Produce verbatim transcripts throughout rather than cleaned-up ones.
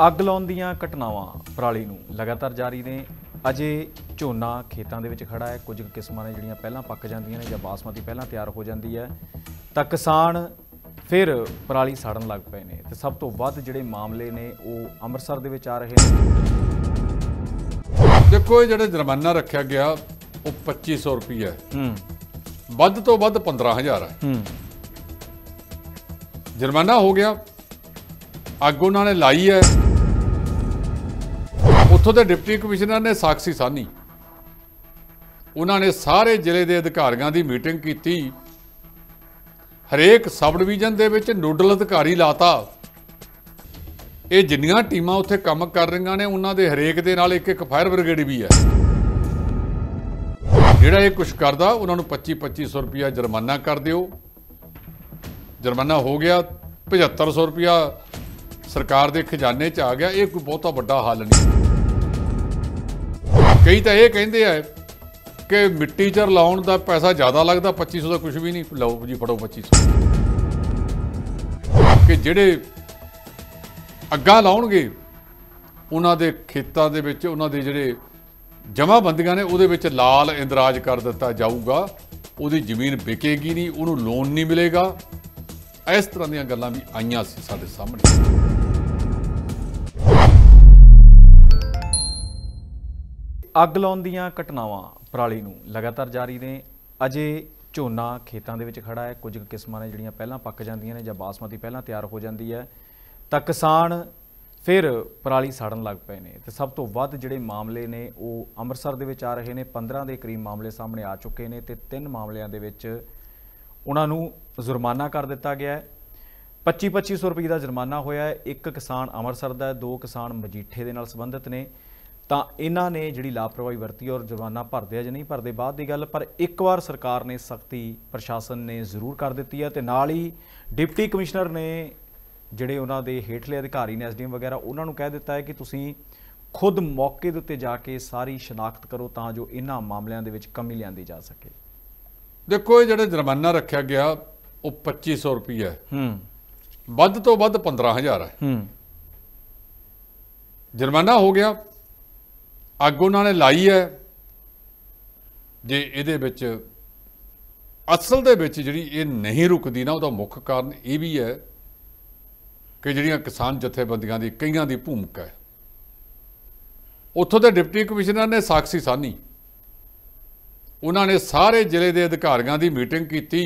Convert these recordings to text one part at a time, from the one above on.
ਅੱਗ ਲਾਉਣ ਦੀਆਂ ਘਟਨਾਵਾਂ ਪਰਾਲੀ ਨੂੰ ਲਗਾਤਾਰ ਜਾਰੀ ਨੇ। ਅਜੇ ਝੋਨਾ ਖੇਤਾਂ ਦੇ ਵਿੱਚ ਖੜਾ ਹੈ। ਕੁਝ ਕਿਸਮਾਂ ਨੇ ਜਿਹੜੀਆਂ ਪਹਿਲਾਂ ਪੱਕ ਜਾਂਦੀਆਂ ਨੇ ਜਾਂ ਬਾਸਮਤੀ ਪਹਿਲਾਂ ਤਿਆਰ ਹੋ ਜਾਂਦੀ ਹੈ ਤਾਂ ਕਿਸਾਨ ਫਿਰ ਪਰਾਲੀ ਸਾੜਨ ਲੱਗ ਪਏ ਨੇ। ਤੇ ਸਭ ਤੋਂ ਵੱਧ ਜਿਹੜੇ ਮਾਮਲੇ ਨੇ ਉਹ ਅੰਮ੍ਰਿਤਸਰ ਦੇ ਵਿੱਚ ਆ ਰਹੇ ਨੇ। ਦੇਖੋ ਇਹ ਜਿਹੜਾ ਜੁਰਮਾਨਾ ਰੱਖਿਆ ਗਿਆ ਉਹ ਪੱਚੀ ਸੌ ਰੁਪਈਆ ਹੈ, ਵੱਧ ਤੋਂ ਵੱਧ ਪੰਦਰਾਂ ਹਜ਼ਾਰ ਹੈ। ਜੁਰਮਾਨਾ ਹੋ ਗਿਆ, ਅੱਗ ਉਹਨਾਂ ਨੇ ਲਾਈ ਹੈ। ਉੱਥੋਂ ਦੇ ਡਿਪਟੀ ਕਮਿਸ਼ਨਰ ਨੇ ਸਾਖੀ ਸਾਨੀ, ਉਹਨਾਂ ਨੇ ਸਾਰੇ ਜ਼ਿਲ੍ਹੇ ਦੇ ਅਧਿਕਾਰੀਆਂ ਦੀ ਮੀਟਿੰਗ ਕੀਤੀ। ਹਰੇਕ ਸਬ ਡਿਵੀਜ਼ਨ ਦੇ ਵਿੱਚ ਨੋਡਲ ਅਧਿਕਾਰੀ ਲਾਤਾ। ਇਹ ਜਿੰਨੀਆਂ ਟੀਮਾਂ ਉੱਥੇ ਕੰਮ ਕਰ ਰਹੀਆਂ ਨੇ ਉਹਨਾਂ ਦੇ ਹਰੇਕ ਦੇ ਨਾਲ ਇੱਕ ਇੱਕ ਫਾਇਰ ਬ੍ਰਿਗੇਡ ਵੀ ਹੈ। ਜਿਹੜਾ ਇਹ ਕੁਛ ਕਰਦਾ ਉਹਨਾਂ ਨੂੰ ਪੱਚੀ ਪੱਚੀ ਸੌ ਰੁਪਇਆ ਜੁਰਮਾਨਾ ਕਰ ਦਿਓ। ਜੁਰਮਾਨਾ ਹੋ ਗਿਆ, ਪਝੱਤਰ ਸੌ ਰੁਪਇਆ ਸਰਕਾਰ ਦੇ ਖਜ਼ਾਨੇ 'ਚ ਆ ਗਿਆ। ਇਹ ਕੋਈ ਬਹੁਤਾ ਵੱਡਾ ਹੱਲ ਨਹੀਂ। ਕਈ ਤਾਂ ਇਹ ਕਹਿੰਦੇ ਆ ਕਿ ਮਿੱਟੀ 'ਚ ਰਲਾਉਣ ਦਾ ਪੈਸਾ ਜ਼ਿਆਦਾ ਲੱਗਦਾ, ਪੱਚੀ ਸੌ ਦਾ ਕੁਛ ਵੀ ਨਹੀਂ। ਲਓ ਜੀ, ਫੜੋ ਪੱਚੀ ਸੌ। ਕਿ ਜਿਹੜੇ ਅੱਗਾਂ ਲਾਉਣਗੇ ਉਹਨਾਂ ਦੇ ਖੇਤਾਂ ਦੇ ਵਿੱਚ ਉਹਨਾਂ ਦੇ ਜਿਹੜੇ ਜਮ੍ਹਾਂਬੰਦੀਆਂ ਨੇ ਉਹਦੇ ਵਿੱਚ ਲਾਲ ਇੰਦਰਾਜ ਕਰ ਦਿੱਤਾ ਜਾਊਗਾ। ਉਹਦੀ ਜ਼ਮੀਨ ਵਿਕੇਗੀ ਨਹੀਂ, ਉਹਨੂੰ ਲੋਨ ਨਹੀਂ ਮਿਲੇਗਾ। ਇਸ ਤਰ੍ਹਾਂ ਦੀਆਂ ਗੱਲਾਂ ਵੀ ਆਈਆਂ ਸੀ ਸਾਡੇ ਸਾਹਮਣੇ। ਅੱਗ ਲਾਉਣ ਦੀਆਂ ਘਟਨਾਵਾਂ ਪਰਾਲੀ ਨੂੰ ਲਗਾਤਾਰ ਜਾਰੀ ਨੇ। ਅਜੇ ਝੋਨਾ ਖੇਤਾਂ ਦੇ ਵਿੱਚ ਖੜਾ ਹੈ। ਕੁਝ ਕਿਸਮਾਂ ਨੇ ਜਿਹੜੀਆਂ ਪਹਿਲਾਂ ਪੱਕ ਜਾਂਦੀਆਂ ਨੇ ਜਾਂ ਬਾਸਮਤੀ ਪਹਿਲਾਂ ਤਿਆਰ ਹੋ ਜਾਂਦੀ ਹੈ ਤਾਂ ਕਿਸਾਨ ਫਿਰ ਪਰਾਲੀ ਸਾੜਨ ਲੱਗ ਪਏ ਨੇ। ਤੇ ਸਭ ਤੋਂ ਵੱਧ ਜਿਹੜੇ ਮਾਮਲੇ ਨੇ ਉਹ ਅੰਮ੍ਰਿਤਸਰ ਦੇ ਵਿੱਚ ਆ ਰਹੇ ਨੇ। ਪੰਦਰਾਂ ਦੇ ਕਰੀਬ ਮਾਮਲੇ ਸਾਹਮਣੇ ਆ ਚੁੱਕੇ ਨੇ ਤੇ ਤਿੰਨ ਮਾਮਲਿਆਂ ਦੇ ਵਿੱਚ ਉਹਨਾਂ ਨੂੰ ਜੁਰਮਾਨਾ ਕਰ ਦਿੱਤਾ ਗਿਆ ਹੈ। ਪੱਚੀ ਪੱਚੀ ਸੌ ਰੁਪਏ ਦਾ ਜੁਰਮਾਨਾ ਹੋਇਆ ਹੈ। ਇੱਕ ਕਿਸਾਨ ਅੰਮ੍ਰਿਤਸਰ ਦਾ, ਦੋ ਕਿਸਾਨ ਮਜੀਠੇ ਦੇ ਨਾਲ ਸੰਬੰਧਿਤ ਨੇ। ਤਾਂ ਇਹਨਾਂ ਨੇ ਜਿਹੜੀ ਲਾਪਰਵਾਹੀ ਵਰਤੀ ਔਰ ਜੁਰਮਾਨਾ ਭਰਦੇ ਆ ਜਾਂ ਨਹੀਂ ਭਰਦੇ ਬਾਅਦ ਦੀ ਗੱਲ, ਪਰ ਇੱਕ ਵਾਰ ਸਰਕਾਰ ਨੇ ਸਖਤੀ ਪ੍ਰਸ਼ਾਸਨ ਨੇ ਜ਼ਰੂਰ ਕਰ ਦਿੱਤੀ ਹੈ। ਤੇ ਨਾਲ ਹੀ ਡਿਪਟੀ ਕਮਿਸ਼ਨਰ ਨੇ ਜਿਹੜੇ ਉਹਨਾਂ ਦੇ ਹੇਠਲੇ ਅਧਿਕਾਰੀ ਨੇ, ਐਸ ਡੀ ਐਮ ਵਗੈਰਾ, ਉਹਨਾਂ ਨੂੰ ਕਹਿ ਦਿੱਤਾ ਹੈ ਕਿ ਤੁਸੀਂ ਖੁਦ ਮੌਕੇ ਦੇ ਉੱਤੇ ਜਾ ਕੇ ਸਾਰੀ ਸ਼ਨਾਖਤ ਕਰੋ ਤਾਂ ਜੋ ਇਹਨਾਂ ਮਾਮਲਿਆਂ ਦੇ ਵਿੱਚ ਕਮੀ ਲਿਆਂਦੀ ਜਾ ਸਕੇ। ਦੇਖੋ ਇਹ ਜਿਹੜਾ ਜੁਰਮਾਨਾ ਰੱਖਿਆ ਗਿਆ ਉਹ ਪੱਚੀ ਸੌ ਰੁਪਈਆ ਹੈ, ਵੱਧ ਤੋਂ ਵੱਧ ਪੰਦਰਾਂ ਹਜ਼ਾਰ ਹੈ। ਜੁਰਮਾਨਾ ਹੋ ਗਿਆ, ਅੱਗ ਉਹਨਾਂ ਨੇ ਲਾਈ ਹੈ। ਜੇ ਇਹਦੇ ਵਿੱਚ ਅਸਲ ਦੇ ਵਿੱਚ ਜਿਹੜੀ ਇਹ ਨਹੀਂ ਰੁਕਦੀ ਨਾ, ਉਹਦਾ ਮੁੱਖ ਕਾਰਨ ਇਹ ਵੀ ਹੈ ਕਿ ਜਿਹੜੀਆਂ ਕਿਸਾਨ ਜਥੇਬੰਦੀਆਂ ਦੀ ਕਈਆਂ ਦੀ ਭੂਮਿਕਾ ਹੈ। ਉੱਥੋਂ ਦੇ ਡਿਪਟੀ ਕਮਿਸ਼ਨਰ ਨੇ ਸਾਖੀ ਸਾਨੀ, ਉਹਨਾਂ ਨੇ ਸਾਰੇ ਜ਼ਿਲ੍ਹੇ ਦੇ ਅਧਿਕਾਰੀਆਂ ਦੀ ਮੀਟਿੰਗ ਕੀਤੀ।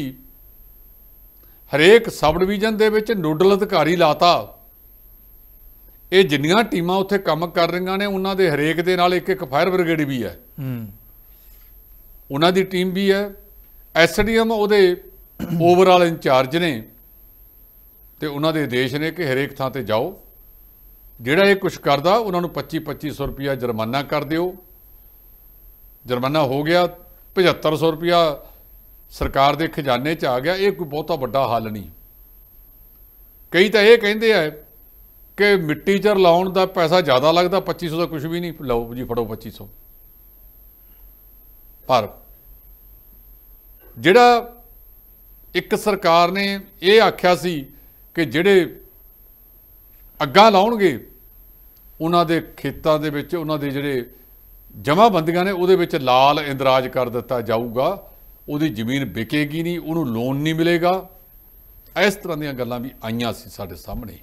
ਹਰੇਕ ਸਬ ਡਿਵੀਜ਼ਨ ਦੇ ਵਿੱਚ ਨੋਡਲ ਅਧਿਕਾਰੀ ਲਾਤਾ। ਇਹ ਜਿੰਨੀਆਂ ਟੀਮਾਂ ਉੱਥੇ ਕੰਮ ਕਰ ਰਹੀਆਂ ਨੇ ਉਹਨਾਂ ਦੇ ਹਰੇਕ ਦੇ ਨਾਲ ਇੱਕ ਇੱਕ ਫਾਇਰ ਬ੍ਰਿਗੇਡ ਵੀ ਹੈ। ਉਹਨਾਂ ਦੀ ਟੀਮ ਵੀ ਹੈ। ਐਸ ਡੀ ਐਮ ਉਹਦੇ ਓਵਰਆਲ ਇੰਚਾਰਜ ਨੇ ਤੇ ਉਹਨਾਂ ਦੇ ਆਦੇਸ਼ ਨੇ ਕਿ ਹਰੇਕ ਥਾਂ ਤੇ ਜਾਓ। ਜਿਹੜਾ ਇਹ ਕੁਛ ਕਰਦਾ ਉਹਨਾਂ ਨੂੰ ਪੱਚੀ ਪੱਚੀ ਸੌ ਰੁਪਇਆ ਜੁਰਮਾਨਾ ਕਰ ਦਿਓ। ਜੁਰਮਾਨਾ ਹੋ ਗਿਆ, ਪਝੱਤਰ ਸੌ ਰੁਪਇਆ ਸਰਕਾਰ ਦੇ ਖਜ਼ਾਨੇ 'ਚ ਆ ਗਿਆ। ਇਹ ਕੋਈ ਬਹੁਤਾ ਵੱਡਾ ਹੱਲ ਨਹੀਂ। ਕਈ ਤਾਂ ਇਹ ਕਹਿੰਦੇ ਆ ਕਿ ਮਿੱਟੀ 'ਚ ਰਲਾਉਣ ਦਾ ਪੈਸਾ ਜ਼ਿਆਦਾ ਲੱਗਦਾ, ਪੱਚੀ ਸੌ ਦਾ ਕੁਛ ਵੀ ਨਹੀਂ। ਲਓ ਜੀ, ਫੜੋ ਪੱਚੀ ਸੌ। ਪਰ ਜਿਹੜਾ ਇੱਕ ਸਰਕਾਰ ਨੇ ਇਹ ਆਖਿਆ ਸੀ ਕਿ ਜਿਹੜੇ ਅੱਗਾਂ ਲਾਉਣਗੇ ਉਹਨਾਂ ਦੇ ਖੇਤਾਂ ਦੇ ਵਿੱਚ ਉਹਨਾਂ ਦੇ ਜਿਹੜੇ ਜਮ੍ਹਾਂਬੰਦੀਆਂ ਨੇ ਉਹਦੇ ਵਿੱਚ ਲਾਲ ਇੰਦਰਾਜ ਕਰ ਦਿੱਤਾ ਜਾਊਗਾ। ਉਹਦੀ ਜ਼ਮੀਨ ਵਿਕੇਗੀ ਨਹੀਂ, ਉਹਨੂੰ ਲੋਨ ਨਹੀਂ ਮਿਲੇਗਾ। ਇਸ ਤਰ੍ਹਾਂ ਦੀਆਂ ਗੱਲਾਂ ਵੀ ਆਈਆਂ ਸੀ ਸਾਡੇ ਸਾਹਮਣੇ।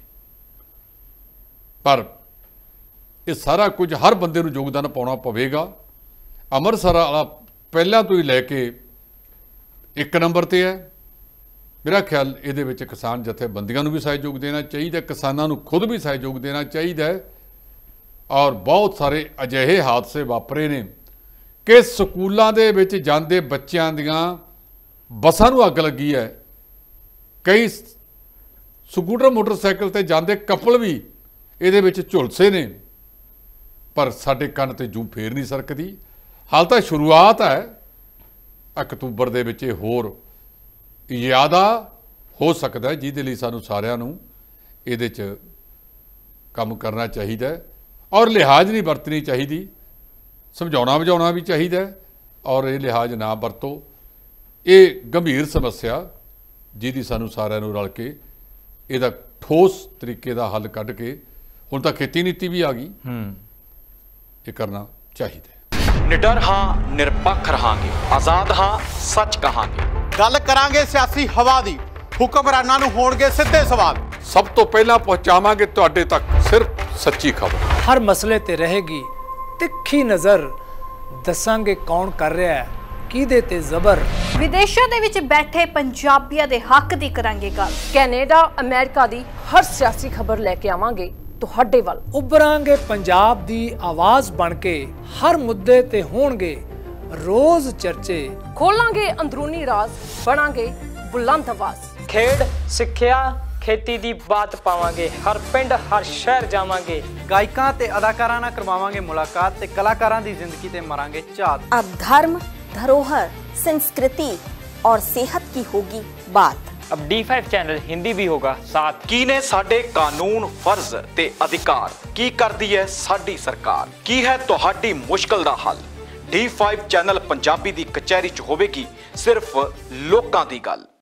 ਪਰ ਇਹ ਸਾਰਾ ਕੁਝ ਹਰ ਬੰਦੇ ਨੂੰ ਯੋਗਦਾਨ ਪਾਉਣਾ ਪਵੇਗਾ। ਅੰਮ੍ਰਿਤਸਰ ਵਾਲਾ ਪਹਿਲਾਂ ਤੋਂ ਹੀ ਲੈ ਕੇ ਇੱਕ ਨੰਬਰ 'ਤੇ ਹੈ। ਮੇਰਾ ਖਿਆਲ ਇਹਦੇ ਵਿੱਚ ਕਿਸਾਨ ਜਥੇਬੰਦੀਆਂ ਨੂੰ ਵੀ ਸਹਿਯੋਗ ਦੇਣਾ ਚਾਹੀਦਾ, ਕਿਸਾਨਾਂ ਨੂੰ ਖੁਦ ਵੀ ਸਹਿਯੋਗ ਦੇਣਾ ਚਾਹੀਦਾ ਹੈ। ਔਰ ਬਹੁਤ ਸਾਰੇ ਅਜਿਹੇ ਹਾਦਸੇ ਵਾਪਰੇ ਨੇ ਕਿ ਸਕੂਲਾਂ ਦੇ ਵਿੱਚ ਜਾਂਦੇ ਬੱਚਿਆਂ ਦੀਆਂ ਬੱਸਾਂ ਨੂੰ ਅੱਗ ਲੱਗੀ ਹੈ। ਕਈ ਸਕੂਟਰ ਮੋਟਰਸਾਈਕਲ ਤੇ ਜਾਂਦੇ ਕਪਲ ਵੀ ਇਹਦੇ ਵਿੱਚ ਝੁਲਸੇ ਨੇ। ਪਰ ਸਾਡੇ ਕੰਨ ਤੇ ਜੂੰ ਫੇਰ ਨਹੀਂ ਸਰਕਦੀ। ਹਾਲ ਤਾਂ ਸ਼ੁਰੂਆਤ ਹੈ। ਅਕਤੂਬਰ ਦੇ ਵਿੱਚ ਇਹ ਹੋਰ ਜ਼ਿਆਦਾ ਹੋ ਸਕਦਾ, ਜਿਹਦੇ ਲਈ ਸਾਨੂੰ ਸਾਰਿਆਂ ਨੂੰ ਇਹਦੇ 'ਚ ਕੰਮ ਕਰਨਾ ਚਾਹੀਦਾ ਹੈ ਔਰ ਲਿਹਾਜ਼ ਨਹੀਂ ਵਰਤਣੀ ਚਾਹੀਦੀ। ਸਮਝਾਉਣਾ ਬੁਝਾਉਣਾ ਵੀ ਚਾਹੀਦਾ ਔਰ ਇਹ ਲਿਹਾਜ਼ ਨਾ ਵਰਤੋ। ਇਹ ਗੰਭੀਰ ਸਮੱਸਿਆ ਜਿਹਦੀ ਸਾਨੂੰ ਸਾਰਿਆਂ ਨੂੰ ਰਲ ਕੇ ਇਹਦਾ ਠੋਸ ਤਰੀਕੇ ਦਾ ਹੱਲ ਕੱਢ ਕੇ ਹੁਣ ਤਾਂ ਖੇਤੀ ਨੀਤੀ ਵੀ ਆ ਗਈ, ਹੂੰ ਇਹ ਕਰਨਾ ਚਾਹੀਦਾ। ਨਿਡਰ ਹਾਂ, ਨਿਰਪੱਖ ਰਹਾਂਗੇ, ਆਜ਼ਾਦ ਹਾਂ, ਸੱਚ ਕਹਾਂਗੇ। ਗੱਲ ਕਰਾਂਗੇ ਸਿਆਸੀ ਹਵਾ ਦੀ, ਹੁਕਮਰਾਨਾਂ ਨੂੰ ਹੋਣਗੇ ਸਿੱਧੇ ਸਵਾਲ। ਸਭ ਤੋਂ ਪਹਿਲਾਂ ਪਹੁੰਚਾਵਾਂਗੇ ਤੁਹਾਡੇ ਤੱਕ ਸਿਰਫ ਸੱਚੀ ਖਬਰ। ਹਰ ਮਸਲੇ ਤੇ ਰਹੇਗੀ ਤਿੱਖੀ ਨਜ਼ਰ, ਦੱਸਾਂਗੇ ਕੌਣ ਕਰ ਰਿਹਾ ਹੈ ਕਿਹਦੇ ਤੇ ਜ਼ਬਰ। ਵਿਦੇਸ਼ਾਂ ਦੇ ਵਿੱਚ ਬੈਠੇ ਪੰਜਾਬੀਆਂ ਦੇ ਹੱਕ ਦੀ ਕਰਾਂਗੇ ਗੱਲ। ਕੈਨੇਡਾ ਅਮਰੀਕਾ ਦੀ ਹਰ ਸਿਆਸੀ ਖਬਰ ਲੈ ਕੇ ਆਵਾਂਗੇ ਤੁਹਾਡੇ ਵੱਲ। ਉਭਰਾਂਗੇ ਪੰਜਾਬ ਦੀ ਆਵਾਜ਼ ਬਣ ਕੇ, ਹਰ ਮੁੱਦੇ ਤੇ ਹੋਣਗੇ ਰੋਜ਼ ਚਰਚੇ। ਖੋਲਾਂਗੇ ਅੰਦਰੂਨੀ ਰਾਜ਼, ਬਣਾਂਗੇ ਬੁਲੰਦ ਆਵਾਜ਼। ਖੇਡ, ਸਿੱਖਿਆ, ਖੇਤੀ ਦੀ ਬਾਤ ਪਾਵਾਂਗੇ, ਹਰ ਪਿੰਡ ਹਰ ਸ਼ਹਿਰ ਜਾਵਾਂਗੇ। ਗਾਇਕਾਂ ਤੇ ਅਦਾਕਾਰਾਂ ਨਾਲ ਕਰਵਾਵਾਂਗੇ ਮੁਲਾਕਾਤ ਤੇ ਕਲਾਕਾਰਾਂ ਦੀ ਜ਼ਿੰਦਗੀ ਤੇ ਮਾਰਾਂਗੇ ਝਾਤ। अब धर्म, धरोहर, संस्कृति और सेहत की होगी बात। अब डी फाइव चैनल हिंदी भी होगा साथ। ਕੀ ਨੇ ਸਾਡੇ ਕਾਨੂੰਨ, ਫਰਜ਼ ਤੇ ਅਧਿਕਾਰ, ਕੀ ਕਰਦੀ ਹੈ ਸਾਡੀ ਸਰਕਾਰ, ਕੀ ਹੈ ਤੁਹਾਡੀ ਮੁਸ਼ਕਲ ਦਾ ਹੱਲ। ਡੀ ਫਾਈਵ ਚੈਨਲ ਪੰਜਾਬੀ ਦੀ ਕਚਹਿਰੀ 'ਚ ਹੋਵੇਗੀ ਸਿਰਫ ਲੋਕਾਂ ਦੀ ਗੱਲ।